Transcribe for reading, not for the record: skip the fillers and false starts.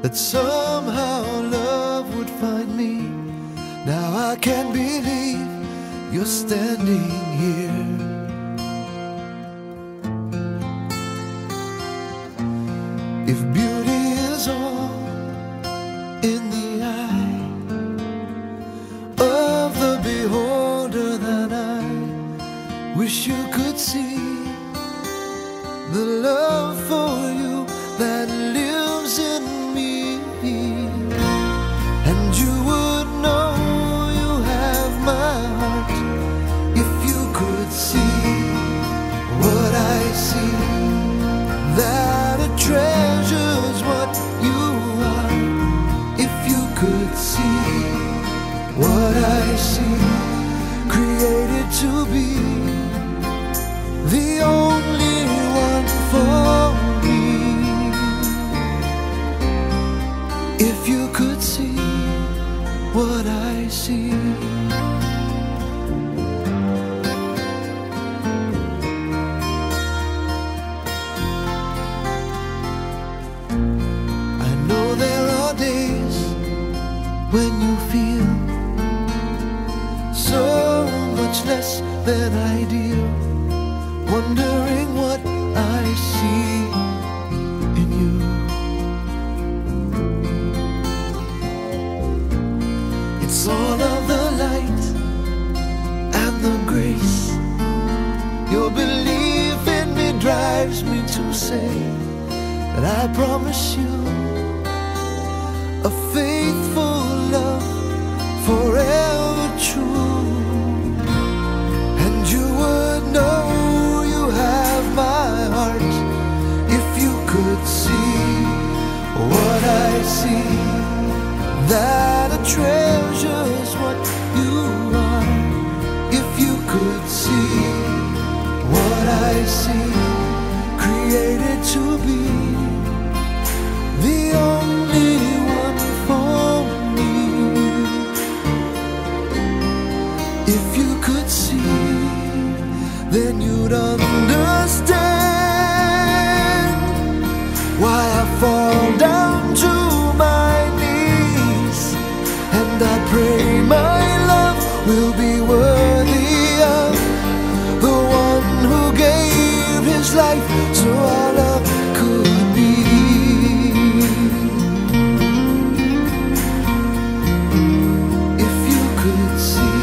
that somehow love would find me. Now I can't believe you're standing here. If beauty is all in the eye of the beholder, then I wish you could see the love for you that lives in me. And you would know you have my heart if you could see what I see, that it treasures what you are. If you could see what I see, created to be the only one for me. If you could see what I see. I know there are days when you feel so much less than ideal, wondering what I see in you. It's all of the light and the grace. Your belief in me drives me to say that I promise you a faithful love, forever true. And you would know you have my heart if you could see what I see, that it treasures what you are. If you could see what I see, created to be the only one for me. If you could see, then you'd understand why I fall down to my knees, and I pray my love will be worthy of the one who gave his life so our love could be. If you could see